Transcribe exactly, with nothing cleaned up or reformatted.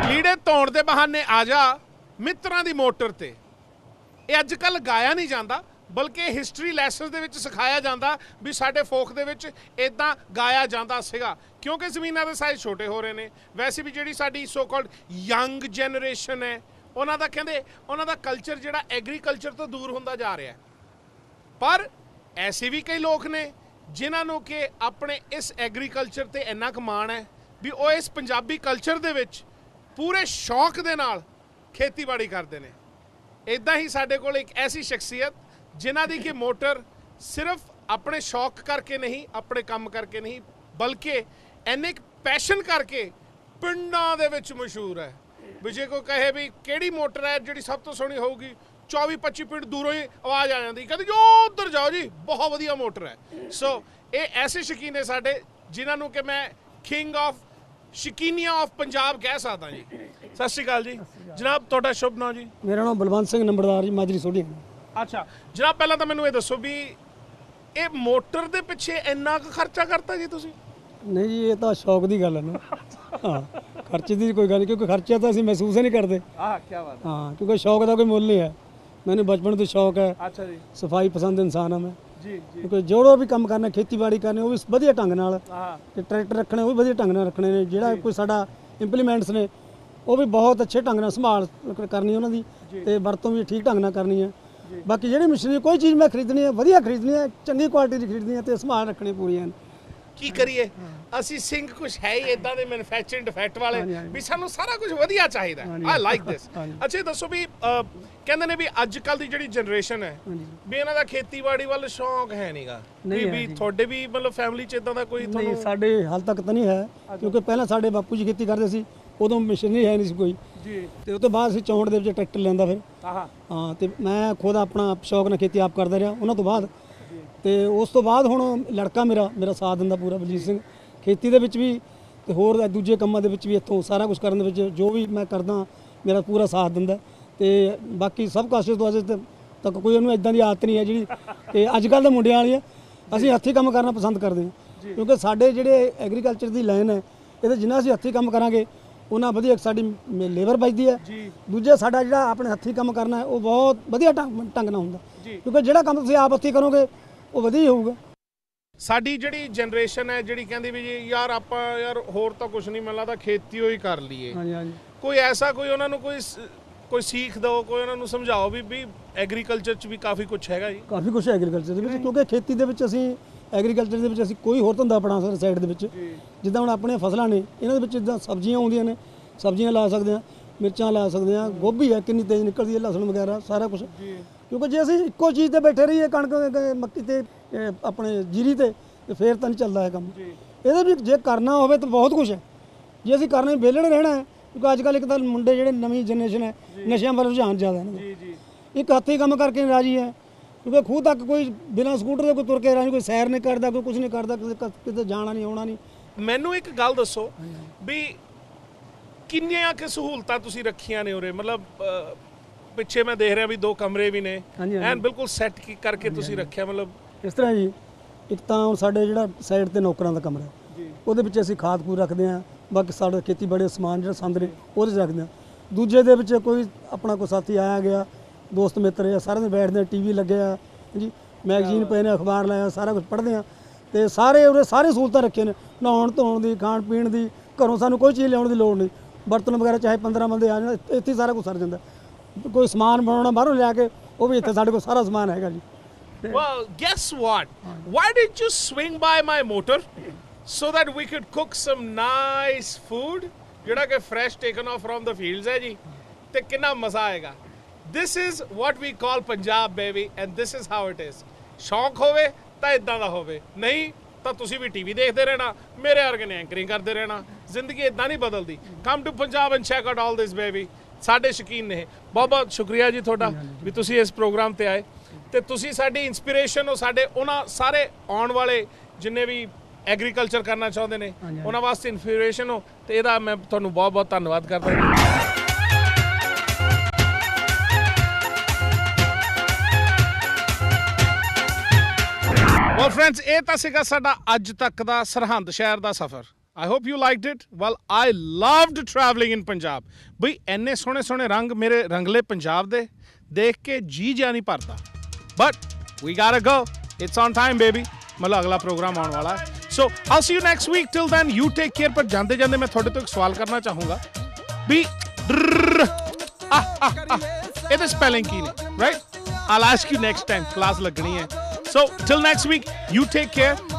ਲੀੜੇ ਧੋਣ ਦੇ ਬਹਾਨੇ ਆ ਜਾ ਮਿੱਤਰਾਂ ਦੀ ਮੋਟਰ ਤੇ। ਇਹ ਅੱਜ ਕੱਲ੍ਹ ਗਾਇਆ ਨਹੀਂ ਜਾਂਦਾ, ਬਲਕਿ ਹਿਸਟਰੀ ਲੈਸਨਸ ਦੇ ਵਿੱਚ ਸਿਖਾਇਆ ਜਾਂਦਾ ਵੀ ਸਾਡੇ ਫੋਕ ਦੇ ਵਿੱਚ ਇਦਾਂ ਗਾਇਆ ਜਾਂਦਾ ਸੀਗਾ, ਕਿਉਂਕਿ ਜ਼ਮੀਨਾਂ ਦੇ ਸਾਈਜ਼ ਛੋਟੇ ਹੋ ਰਹੇ ਨੇ। ਵੈਸੇ ਵੀ ਜਿਹੜੀ ਸਾਡੀ ਸੋ ਕਾਲਡ ਯੰਗ ਜਨਰੇਸ਼ਨ ਹੈ, ਉਹਨਾਂ ਦਾ ਕਹਿੰਦੇ ਉਹਨਾਂ ਦਾ ਕਲਚਰ ਜਿਹੜਾ ਐਗਰੀਕਲਚਰ ਤੋਂ ਦੂਰ ਹੁੰਦਾ ਜਾ ਰਿਹਾ। ਪਰ ਐਸੇ ਵੀ ਕਈ ਲੋਕ ਨੇ ਜਿਨ੍ਹਾਂ ਨੂੰ ਕਿ ਆਪਣੇ ਇਸ ਐਗਰੀਕਲਚਰ ਤੇ ਇੰਨਾ ਕੁ ਮਾਣ ਹੈ ਵੀ ਉਹ ਇਸ ਪੰਜਾਬੀ ਕਲਚਰ ਦੇ ਵਿੱਚ ਪੂਰੇ ਸ਼ੌਕ ਦੇ ਨਾਲ ਖੇਤੀਬਾੜੀ ਕਰਦੇ ਨੇ। ਇੱਦਾਂ ਹੀ ਸਾਡੇ ਕੋਲ ਇੱਕ ਐਸੀ ਸ਼ਖਸੀਅਤ ਜਿਨ੍ਹਾਂ ਦੀ ਕਿ ਮੋਟਰ ਸਿਰਫ ਆਪਣੇ ਸ਼ੌਕ ਕਰਕੇ ਨਹੀਂ, ਆਪਣੇ ਕੰਮ ਕਰਕੇ ਨਹੀਂ, ਬਲਕਿ ਇੰਨੇ ਪੈਸ਼ਨ ਕਰਕੇ ਪਿੰਡਾਂ ਦੇ ਵਿੱਚ ਮਸ਼ਹੂਰ ਹੈ। ਵੀ ਜੇ ਕੋਈ ਕਹੇ ਵੀ ਕਿਹੜੀ ਮੋਟਰ ਹੈ ਜਿਹੜੀ ਸਭ ਤੋਂ ਸੋਹਣੀ ਹੋਊਗੀ, ਚੌਵੀ ਪੱਚੀ ਪਿੰਡ ਦੂਰੋਂ ਹੀ ਆਵਾਜ਼ ਆ ਜਾਂਦੀ, ਕਹਿੰਦੇ ਜੋ ਉੱਧਰ ਜਾਓ ਜੀ, ਬਹੁਤ ਵਧੀਆ ਮੋਟਰ ਹੈ। ਸੋ ਇਹ ਐਸੇ ਸ਼ੌਕੀਨ ਨੇ ਸਾਡੇ ਜਿਨ੍ਹਾਂ ਨੂੰ ਕਿ ਮੈਂ ਕਿੰਗ ਆਫ ਸ਼ੌਕੀਨੀਆਂ ਆਫ ਪੰਜਾਬ ਕਹਿ ਸਕਦਾ ਜੀ। ਸਤਿ ਸ਼੍ਰੀ ਅਕਾਲ ਜੀ ਜਨਾਬ, ਤੁਹਾਡਾ ਸ਼ੁਭ ਨਾਮ ਜੀ? ਮੇਰਾ ਨਾਮ ਬਲਵੰਤ ਸਿੰਘ ਨੰਬਰਦਾਰ ਜੀ, ਮਾਜਰੀ ਸੋਢੀ। ਅੱਛਾ ਜਨਾਬ, ਪਹਿਲਾਂ ਤਾਂ ਮੈਨੂੰ ਇਹ ਦੱਸੋ ਵੀ ਇਹ ਮੋਟਰ ਦੇ ਪਿੱਛੇ ਇੰਨਾ ਕੁ ਖਰਚਾ ਕਰਤਾ ਜੀ ਤੁਸੀਂ? ਨਹੀਂ ਜੀ, ਇਹ ਤਾਂ ਸ਼ੌਕ ਦੀ ਗੱਲ ਹੈ ਨਾ। ਹਾਂ, ਖਰਚੇ ਦੀ ਕੋਈ ਗੱਲ ਨਹੀਂ, ਕਿਉਂਕਿ ਖਰਚਾ ਤਾਂ ਅਸੀਂ ਮਹਿਸੂਸ ਹੀ ਨਹੀਂ ਕਰਦੇ। ਆਹ ਕੀ ਬਾਤ ਹੈ। ਹਾਂ, ਕਿਉਂਕਿ ਸ਼ੌਕ ਦਾ ਕੋਈ ਮੁੱਲ ਨਹੀਂ ਹੈ। ਮੈਨੂੰ ਬਚਪਨ ਤੋਂ ਸ਼ੌਕ ਹੈ। ਅੱਛਾ ਜੀ। ਸਫਾਈ ਪਸੰਦ ਇਨਸਾਨ ਹਾਂ ਮੈਂ ਜੀ ਜੀ। ਕਿਉਂਕਿ ਜੋ ਵੀ ਕੰਮ ਕਰਨਾ, ਖੇਤੀਬਾੜੀ ਕਰਨੀ, ਉਹ ਵੀ ਵਧੀਆ ਢੰਗ ਨਾਲ, ਹਾਂ, ਤੇ ਟਰੈਕਟਰ ਰੱਖਣੇ ਉਹ ਵੀ ਵਧੀਆ ਢੰਗ ਨਾਲ ਰੱਖਣੇ ਨੇ। ਜਿਹੜਾ ਕੋਈ ਸਾਡਾ ਇੰਪਲੀਮੈਂਟਸ ਨੇ ਉਹ ਵੀ ਬਹੁਤ ਅੱਛੇ ਢੰਗ ਨਾਲ ਸੰਭਾਲ ਕਰਨੀ ਉਹਨਾਂ ਦੀ, ਤੇ ਵਰਤੋਂ ਵੀ ਠੀਕ ਢੰਗ ਨਾਲ ਕਰਨੀ ਹੈ। ਬਾਕੀ ਜਿਹੜੀ ਮਸ਼ੀਨਰੀ ਕੋਈ ਚੀਜ਼ ਮੈਂ ਖਰੀਦਣੀ ਹੈ, ਵਧੀਆ ਖਰੀਦਣੀ ਹੈ, ਚੰਗੀ ਕੁਆਲਿਟੀ ਦੀ ਖਰੀਦਣੀ ਹੈ, ਤੇ ਸੰਭਾਲ ਰੱਖਣੀ ਪੂਰੀ ਹੈ। ਕੀ ਕਰੀਏ ਅਸੀਂ ਸਿੰਘ ਕੁਝ ਹੈ ਹੀ ਇਦਾਂ ਦੇ ਮੈਨੂਫੈਕਚਰਿੰਗ ਡਿਫੈਕਟ ਵਾਲੇ ਵੀ ਸਾਨੂੰ ਸਾਰਾ ਕੁਝ ਵਧੀਆ ਚਾਹੀਦਾ। I like this. ਅੱਛਾ ਦੱਸੋ ਵੀ ਕਹਿੰਦੇ ਨੇ ਵੀ ਅੱਜ ਕੱਲ ਦੀ ਜਿਹੜੀ ਜਨਰੇਸ਼ਨ ਹੈ ਵੀ ਇਹਨਾਂ ਦਾ ਖੇਤੀਬਾੜੀ ਵੱਲ ਸ਼ੌਂਕ ਹੈ ਨਹੀਂਗਾ। ਵੀ ਤੁਹਾਡੇ ਵੀ ਮਤਲਬ ਫੈਮਿਲੀ ਚ ਇਦਾਂ ਦਾ ਕੋਈ? ਨਹੀਂ, ਸਾਡੇ ਹਾਲ ਤੱਕ ਤਾਂ ਨਹੀਂ ਹੈ, ਕਿਉਂਕਿ ਪਹਿਲਾਂ ਸਾਡੇ ਬਾਪੂ ਜੀ ਖੇਤੀ ਕਰਦੇ ਸੀ, ਉਦੋਂ ਮਸ਼ੀਨਰੀ ਹੈ ਨਹੀਂ ਸੀ ਕੋਈ ਜੀ। ਤੇ ਉਹ ਤੋਂ ਬਾਅਦ ਅਸੀਂ ਚੌਂਹਠ ਦੇ ਵਿੱਚ ਟਰੈਕਟਰ ਲੈਂਦਾ ਫਿਰ। ਹਾਂ, ਤੇ ਮੈਂ ਖੁਦ ਆਪਣਾ ਸ਼ੌਕ ਨਾਲ ਖੇਤੀ ਆਪ ਕਰਦਾ ਰਿਹਾ ਉਹਨਾਂ ਤੋਂ ਬਾਅਦ। ਤੇ ਉਸ ਤੋਂ ਬਾਅਦ ਹੁਣ ਲੜਕਾ ਮੇਰਾ ਮੇਰਾ ਸਾਥ ਦਿੰਦਾ ਪੂਰਾ, ਬਲਜੀਤ ਸਿੰਘ, ਖੇਤੀ ਦੇ ਵਿੱਚ ਵੀ ਤੇ ਹੋਰ ਦੂਜੇ ਕੰਮਾਂ ਦੇ ਵਿੱਚ ਵੀ। ਇੱਥੋਂ ਸਾਰਾ ਕੁਝ ਕਰਨ ਦੇ ਵਿੱਚ ਜੋ ਵੀ ਮੈਂ ਕਰਦਾ ਮੇਰਾ ਪੂਰਾ ਸਾਥ ਦਿੰਦਾ। ਤੇ ਬਾਕੀ ਸਭ ਕਾਸੇ ਤੋਂ ਅਜੇ ਤੱਕ ਕੋਈ ਉਹਨੂੰ ਇਦਾਂ ਦੀ ਆਦਤ ਨਹੀਂ ਹੈ ਜਿਹੜੀ ਕਿ ਅੱਜ ਕੱਲ੍ਹ ਦੇ ਮੁੰਡਿਆਂ ਵਾਲੀ ਹੈ। ਅਸੀਂ ਹੱਥੀਂ ਕੰਮ ਕਰਨਾ ਪਸੰਦ ਕਰਦੇ ਹਾਂ, ਕਿਉਂਕਿ ਸਾਡੇ ਜਿਹੜੇ ਐਗਰੀਕਲਚਰ ਦੀ ਲਾਈਨ ਹੈ, ਇਹਦੇ ਜਿੰਨਾ ਅਸੀਂ ਹੱਥੀਂ ਕੰਮ ਕਰਾਂਗੇ ਉਹਨਾਂ ਵਧੀਆ ਸਾਡੀ ਲੇਬਰ ਬਚਦੀ ਹੈ। ਦੂਜਾ ਸਾਡਾ ਜਿਹੜਾ ਆਪਣੇ ਹੱਥੀਂ ਕੰਮ ਕਰਨਾ ਹੈ ਉਹ ਬਹੁਤ ਵਧੀਆ ਢੰਗ ਢੰਗ ਨਾਲ ਹੁੰਦਾ, ਕਿਉਂਕਿ ਜਿਹੜਾ ਕੰਮ ਤੁਸੀਂ ਆਪ ਹੱਥੀਂ ਕਰੋਗੇ ਉਹ ਵਧੀਆ ਹੋਊਗਾ। ਸਾਡੀ ਜਿਹੜੀ ਜਨਰੇਸ਼ਨ ਹੈ ਜਿਹੜੀ ਕਹਿੰਦੀ ਵੀ ਜੀ ਯਾਰ ਆਪਾਂ ਯਾਰ ਹੋਰ ਤਾਂ ਕੁਝ ਨਹੀਂ, ਮੈਨੂੰ ਲੱਗਦਾ ਖੇਤੀ ਹੋਈ ਕਰ ਲਈਏ। ਹਾਂਜੀ ਹਾਂਜੀ। ਕੋਈ ਐਸਾ ਕੋਈ ਉਹਨਾਂ ਨੂੰ ਕੋਈ ਕੋਈ ਸੀਖ ਦਿਓ, ਕੋਈ ਉਹਨਾਂ ਨੂੰ ਸਮਝਾਓ ਵੀ ਵੀ ਐਗਰੀਕਲਚਰ 'ਚ ਵੀ ਕਾਫੀ ਕੁਝ ਹੈਗਾ ਜੀ। ਕਾਫੀ ਕੁਝ ਹੈ ਐਗਰੀਕਲਚਰ ਦੇ ਵਿੱਚ, ਕਿਉਂਕਿ ਖੇਤੀ ਦੇ ਵਿੱਚ ਅਸੀਂ ਐਗਰੀਕਲਚਰ ਦੇ ਵਿੱਚ ਅਸੀਂ ਕੋਈ ਹੋਰ ਧੰਦਾ ਅਪਣਾ ਸਕਦੇ ਸਾਈਡ ਦੇ ਵਿੱਚ। ਜਿੱਦਾਂ ਹੁਣ ਆਪਣੀਆਂ ਫਸਲਾਂ ਨੇ, ਇਹਨਾਂ ਦੇ ਵਿੱਚ ਜਿੱਦਾਂ ਸਬਜ਼ੀਆਂ ਆਉਂਦੀਆਂ ਨੇ, ਸਬਜ਼ੀਆਂ ਲਾ ਸਕਦੇ ਹਾਂ, ਮਿਰਚਾਂ ਲਾ ਸਕਦੇ ਹਾਂ, ਗੋਭੀ ਹੈ ਕਿੰਨੀ ਤੇਜ਼ ਨਿਕਲਦੀ ਹੈ, ਲਸਣ ਵਗੈਰਾ ਸਾਰਾ ਕੁਝ। ਕਿਉਂਕਿ ਜੇ ਅਸੀਂ ਇੱਕੋ ਚੀਜ਼ ਤੇ ਬੈਠੇ ਰਹੀਏ, ਕਣਕ ਮੱਕੀ ਤੇ ਆਪਣੇ ਜੀਰੀ ਤੇ, ਤੇ ਫਿਰ ਤਾਂ ਨਹੀਂ ਚੱਲਦਾ ਹੈ ਕੰਮ। ਇਹਦੇ ਵੀ ਜੇ ਕਰਨਾ ਹੋਵੇ ਤਾਂ ਬਹੁਤ ਕੁਝ ਹੈ। ਜੇ ਅਸੀਂ ਕਰਨਾ ਵਿਹਲੜ ਰਹਿਣਾ ਹੈ, ਕਿਉਂਕਿ ਅੱਜ ਕੱਲ੍ਹ ਇੱਕ ਤਾਂ ਮੁੰਡੇ ਜਿਹੜੇ ਨਵੀਂ ਜਨਰੇਸ਼ਨ ਹੈ ਨਸ਼ਿਆਂ ਵੱਲ ਰੁਝਾਨ ਜ਼ਿਆਦਾ ਹੈ। ਇੱਕ ਹੱਥੀਂ ਕੰਮ ਕਰਕੇ ਰਾਜੀ ਹੈ, ਕਿਉਂਕਿ ਖੂਹ ਤੱਕ ਕੋਈ ਬਿਨਾਂ ਸਕੂਟਰ ਦੇ ਕੋਈ ਤੁਰ ਕੇ ਰਾਜੀ, ਕੋਈ ਸੈਰ ਨਹੀਂ ਕਰਦਾ, ਕੋਈ ਕੁਝ ਨਹੀਂ ਕਰਦਾ, ਕਿਤੇ ਜਾਣਾ ਨਹੀਂ ਆਉਣਾ ਨਹੀਂ। ਮੈਨੂੰ ਇੱਕ ਗੱਲ ਦੱਸੋ ਵੀ ਕਿੰਨੀਆਂ ਕਿ ਸਹੂਲਤਾਂ ਤੁਸੀਂ ਰੱਖੀਆਂ ਨੇ ਉਰੇ? ਮਤਲਬ ਪਿੱਛੇ ਮੈਂ ਦੇਖ ਰਿਹਾ ਵੀ ਦੋ ਕਮਰੇ ਵੀ ਨੇ ਐਨ ਬਿਲਕੁਲ ਸੈੱਟ ਕਰਕੇ ਤੁਸੀਂ ਰੱਖਿਆ। ਮਤਲਬ ਇਸ ਤਰ੍ਹਾਂ ਜੀ, ਇੱਕ ਤਾਂ ਸਾਡੇ ਜਿਹੜਾ ਸਾਈਡ ਤੇ ਨੌਕਰਾਂ ਦਾ ਕਮਰਾ, ਉਹਦੇ ਵਿੱਚ ਅਸੀਂ ਖਾਦ ਖੂਦ ਰੱਖਦੇ ਹਾਂ, ਬਾਕੀ ਸਾਡੇ ਖੇਤੀਬਾੜੀ ਸਮਾਨ ਜਿਹੜਾ ਸੰਦ ਨੇ ਉਹਦੇ 'ਚ ਰੱਖਦੇ ਹਾਂ। ਦੂਜੇ ਦੇ ਵਿੱਚ ਕੋਈ ਆਪਣਾ ਕੋਈ ਸਾਥੀ ਆਇਆ ਗਿਆ, ਦੋਸਤ ਮਿੱਤਰ ਜਾਂ ਸਾਰਿਆਂ ਦੇ ਬੈਠਦੇ ਆ, ਟੀ ਵੀ ਲੱਗਿਆ ਜੀ, ਮੈਗਜ਼ੀਨ ਪਏ ਨੇ, ਅਖਬਾਰ ਲਾਇਆ, ਸਾਰਾ ਕੁਝ ਪੜ੍ਹਦੇ ਹਾਂ। ਤੇ ਸਾਰੇ ਉਹਦੇ ਸਾਰੇ ਸਹੂਲਤਾਂ ਰੱਖੇ ਨੇ, ਨਹਾਉਣ ਧੋਣ ਦੀ, ਖਾਣ ਪੀਣ ਦੀ, ਘਰੋਂ ਸਾਨੂੰ ਕੋਈ ਚੀਜ਼ ਲਿਆਉਣ ਦੀ ਲੋੜ ਨਹੀਂ। ਬਰਤਨ ਵਗੈਰਾ ਚਾਹੇ ਪੰਦਰਾਂ ਬੰਦੇ ਆ ਜਾਣ, ਇੱਥੇ ਸਾਰਾ ਕੁਝ ਸਰ ਜਾਂਦਾ। ਕੋਈ ਸਮਾਨ ਬਣਾਉਣਾ ਬਾਹਰੋਂ ਲਿਆ ਕੇ, ਉਹ ਵੀ ਇੱਥੇ ਸਾਡੇ ਕੋਲ ਸਾਰਾ ਸਮਾਨ ਹੈਗਾ ਜੀ। Well, guess what? Why didn't you swing by my motor so that we could cook some nice food? ਜਿਹੜਾ ਕਿ fresh taken off from the fields ਹੈ ਜੀ, ਤੇ ਕਿੰਨਾ ਮਜ਼ਾ ਆਏਗਾ। This is what we call Punjab baby and this is how it is. ਸ਼ੌਂਕ ਹੋਵੇ ਤਾਂ ਇਦਾਂ ਦਾ ਹੋਵੇ, ਨਹੀਂ ਤਾਂ ਤੁਸੀਂ ਵੀ ਟੀਵੀ ਦੇਖਦੇ ਰਹਿਣਾ, ਮੇਰੇ ਵਰਗੇ ਨੇ ਐਂਕਰਿੰਗ ਕਰਦੇ ਰਹਿਣਾ। ਜ਼ਿੰਦਗੀ ਇਦਾਂ ਨਹੀਂ ਬਦਲਦੀ। Come to Punjab and check out all this baby. ਸਾਡੇ ਸ਼ੌਕੀਨ ਨੇ। ਬਹੁਤ ਬਹੁਤ ਸ਼ੁਕਰੀਆ ਜੀ ਤੁਹਾਡਾ ਵੀ ਤੁਸੀਂ ਇਸ ਪ੍ਰੋਗਰਾਮ ਤੇ ਆਏ, ਤੇ ਤੁਸੀਂ ਸਾਡੀ ਇੰਸਪੀਰੇਸ਼ਨ ਹੋ, ਸਾਡੇ ਉਹਨਾਂ ਸਾਰੇ ਆਉਣ ਵਾਲੇ ਜਿੰਨੇ ਵੀ ਐਗਰੀਕਲਚਰ ਕਰਨਾ ਚਾਹੁੰਦੇ ਨੇ ਉਹਨਾਂ ਵਾਸਤੇ ਇੰਸਪੀਰੇਸ਼ਨ ਹੋ, ਤੇ ਇਹਦਾ ਮੈਂ ਤੁਹਾਨੂੰ ਬਹੁਤ ਬਹੁਤ ਧੰਨਵਾਦ ਕਰਦਾ ਹਾਂ। ਵੈਲ ਫਰੈਂਡਸ, ਇਹ ਤਾਂ ਸੀਗਾ ਸਾਡਾ ਅੱਜ ਤੱਕ ਦਾ ਸਰਹੰਦ ਸ਼ਹਿਰ ਦਾ ਸਫ਼ਰ। I hope you liked it. Well, I loved traveling in Punjab. ਬਈ ਇੰਨੇ ਸੋਹਣੇ ਸੋਹਣੇ ਰੰਗ ਮੇਰੇ ਰੰਗਲੇ ਪੰਜਾਬ ਦੇ ਦੇਖ ਕੇ ਜੀ ਜਾ ਨਹੀਂ ਭਰਦਾ. But we gotta go. It's on time, baby. ਮਤਲਬ ਅਗਲਾ ਪ੍ਰੋਗਰਾਮ ਆਉਣ ਵਾਲਾ ਹੈ. So I'll see you next week. Till then, you take care. ਪਰ ਜਾਂਦੇ ਜਾਂਦੇ ਮੈਂ ਤੁਹਾਡੇ ਤੋਂ ਇੱਕ ਸਵਾਲ ਕਰਨਾ ਚਾਹੂੰਗਾ ਵੀ ਇਹਦੇ ਸਪੈਲਿੰਗ ਕੀ ਨੇ, right? I'll ask you next time. Class ਲੱਗਣੀ ਹੈ. So till next week, you take care.